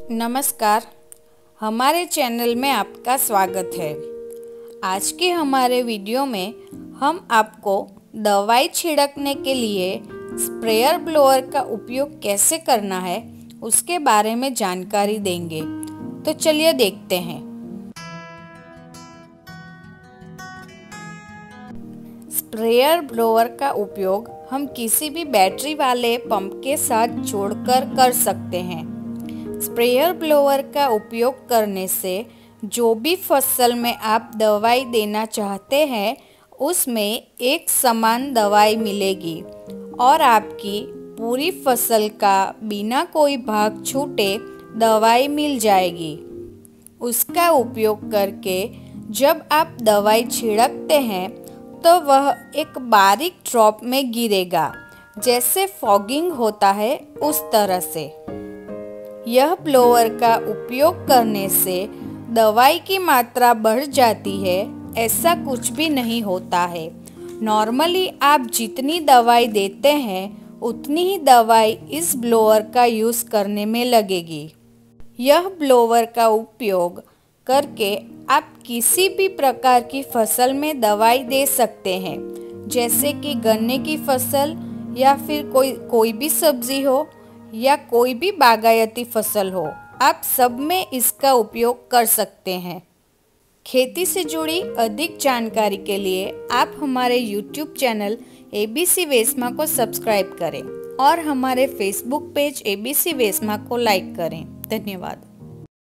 नमस्कार, हमारे चैनल में आपका स्वागत है। आज के हमारे वीडियो में हम आपको दवाई छिड़कने के लिए स्प्रेयर ब्लोअर का उपयोग कैसे करना है उसके बारे में जानकारी देंगे। तो चलिए देखते हैं। स्प्रेयर ब्लोअर का उपयोग हम किसी भी बैटरी वाले पंप के साथ जोड़कर कर सकते हैं। स्प्रेयर ब्लोअर का उपयोग करने से जो भी फसल में आप दवाई देना चाहते हैं उसमें एक समान दवाई मिलेगी और आपकी पूरी फसल का बिना कोई भाग छूटे दवाई मिल जाएगी। उसका उपयोग करके जब आप दवाई छिड़कते हैं तो वह एक बारीक ड्रॉप में गिरेगा, जैसे फॉगिंग होता है उस तरह से। यह ब्लोअर का उपयोग करने से दवाई की मात्रा बढ़ जाती है, ऐसा कुछ भी नहीं होता है। नॉर्मली आप जितनी दवाई देते हैं उतनी ही दवाई इस ब्लोअर का यूज़ करने में लगेगी। यह ब्लोअर का उपयोग करके आप किसी भी प्रकार की फसल में दवाई दे सकते हैं, जैसे कि गन्ने की फसल या फिर कोई भी सब्जी हो या कोई भी बागायती फसल हो, आप सब में इसका उपयोग कर सकते हैं। खेती से जुड़ी अधिक जानकारी के लिए आप हमारे YouTube चैनल ABC वेस्मा को सब्सक्राइब करें और हमारे Facebook पेज ABC वेस्मा को लाइक करें। धन्यवाद।